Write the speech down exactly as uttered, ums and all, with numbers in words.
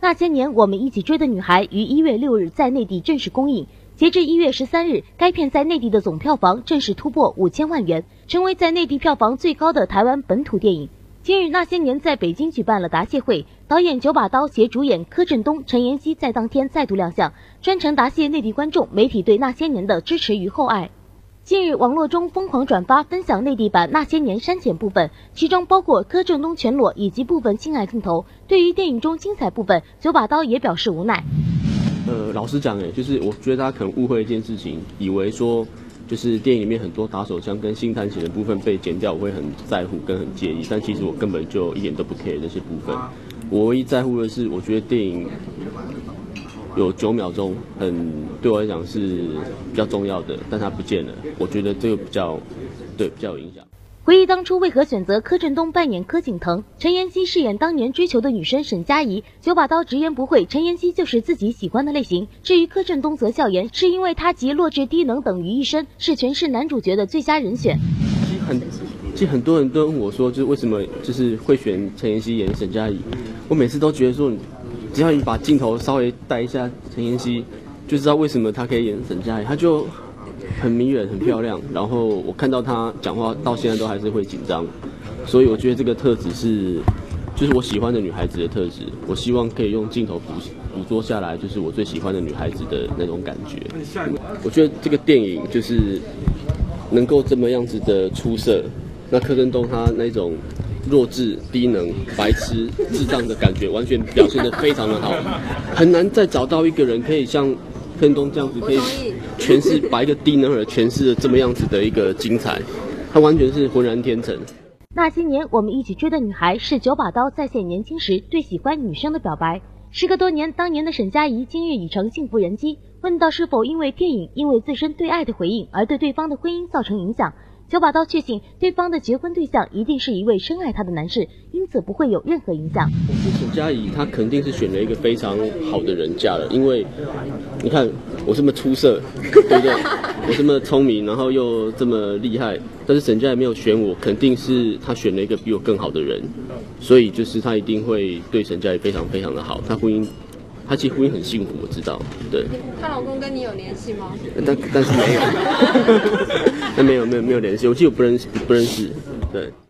那些年我们一起追的女孩于一月六日在内地正式公映。截至一月十三日，该片在内地的总票房正式突破五千万元，成为在内地票房最高的台湾本土电影。今日那些年在北京举办了答谢会，导演九把刀携主演柯震东、陈妍希在当天再度亮相，专程答谢内地观众、媒体对那些年的支持与厚爱。近日网络中疯狂转发分享内地版那些年删减部分，其中包括柯震东全裸以及部分性爱镜头。对于电影中精彩部分，九把刀也表示无奈。 呃，老实讲，哎，就是我觉得大家可能误会一件事情，以为说就是电影里面很多打手枪跟性探险的部分被剪掉，我会很在乎跟很介意，但其实我根本就一点都不 care 那些部分。我唯一在乎的是，我觉得电影有九秒钟很对我来讲是比较重要的，但它不见了，我觉得这个比较对比较有影响。 回忆当初为何选择柯震东扮演柯景腾，陈妍希饰演当年追求的女生沈佳宜，九把刀直言不讳，陈妍希就是自己喜欢的类型。至于柯震东则笑言，是因为他集弱智低能等于一身，是诠释男主角的最佳人选。 其实很，其实很多人都问我说，就是为什么就是会选陈妍希演沈佳宜，我每次都觉得说，只要你把镜头稍微带一下陈妍希，就知道为什么她可以演沈佳宜，她就很迷人，很漂亮。然后我看到她讲话到现在都还是会紧张，所以我觉得这个特质是，就是我喜欢的女孩子的特质。我希望可以用镜头捕捕捉下来，就是我最喜欢的女孩子的那种感觉。我觉得这个电影就是能够这么样子的出色。那柯震东他那种弱智、低能、白痴、智障的感觉，完全表现得非常的好，很难再找到一个人可以像柯震东这样子，可以诠释把一个低能儿诠释的这么样子的一个精彩，他完全是浑然天成。 那些年我们一起追的女孩是九把刀再现年轻时对喜欢女生的表白。时隔多年，当年的沈佳宜今日已成幸福人妻。问到是否因为电影，因为自身对爱的回应而对对方的婚姻造成影响，九把刀确信对方的结婚对象一定是一位深爱他的男士，因此不会有任何影响。 我觉得沈佳宜她肯定是选了一个非常好的人嫁了，因为你看我这么出色，对不对？我这么聪明，然后又这么厉害，但是沈佳宜没有选我，肯定是她选了一个比我更好的人，所以就是她一定会对沈佳宜非常非常的好。她婚姻，她其实婚姻很幸福，我知道。对。 她老公跟你有联系吗？ 但但是没有，但没有没有没有联系，我记得我不认识不认识，对。